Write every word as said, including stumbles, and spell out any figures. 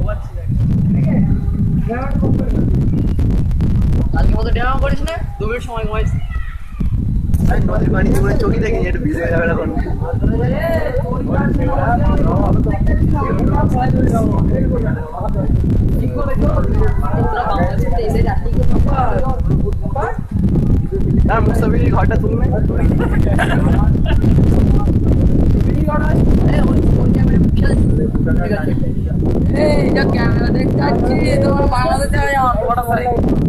কালকে মতো ড্রামা করিস না, দু মিনিট সময় ঘুমাইছি। নদীর পানি পুরো চোখে দেখি একটু ভিজে যাবে এখন। তার মুসাফির ঘরটা তুলবে ক্যামেরা দেখতে যাচ্ছি তোমার বাংলাদেশে